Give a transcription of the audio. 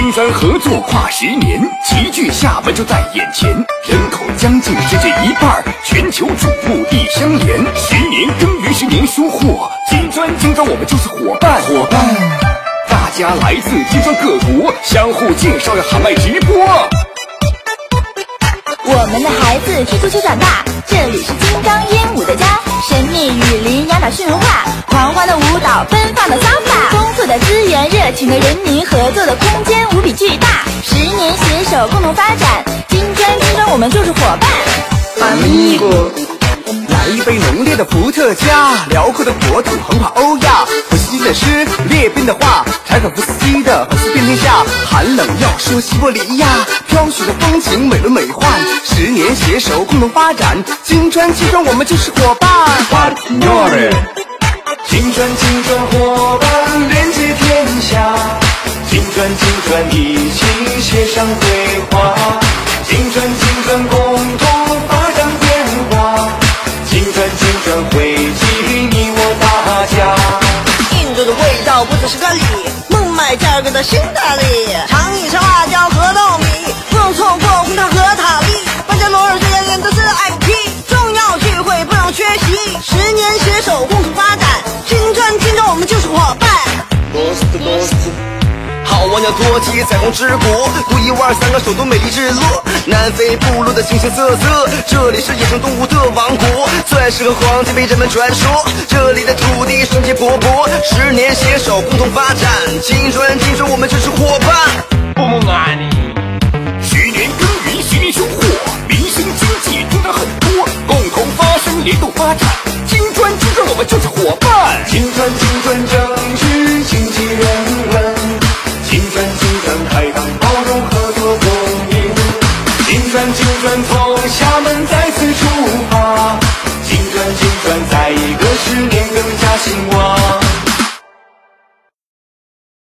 金砖合作跨10年，齐聚厦门就在眼前。人口将近世界1半，全球瞩目一相连。10年耕耘10年收获，金砖我们就是伙伴。大家来自金砖各国，相互介绍要喊麦直播。 我们的孩子踢足球长大，这里是金刚鹦鹉的家。神秘雨林，亚马逊文化，狂欢的舞蹈，奔放的桑巴，丰富的资源，热情的人民，合作的空间无比巨大。10年携手共同发展，金砖，我们就是伙伴。 Amigo， 来一杯浓烈的伏特加，辽阔的国土横跨欧亚，伏羲的诗，列宾的画，柴可夫斯基的粉丝遍天下，寒冷要说西伯利亚，飘雪的风情美轮美奂。10年携手共同发展，金砖我们就是伙伴。 金砖伙伴连接天下，金砖一起协商对话，金砖共同发展变化，金砖汇集你我大家。 印度的味道不只是个礼，孟买价儿给的新大礼，尝一尝辣椒和糯米，不容错过红糖和塔利，万家罗尔这些人都是 IP， 重要聚会不容缺席，10年携手共同发展，金砖我们就是伙伴。 好望角多奇彩虹之国，独一无二3个首都美丽日落，南非部落的形形色色，这里是野生动物的王国，钻石和黄金被人们传说，这里的土地生机勃勃，10年携手共同发展，金砖我们就是伙伴。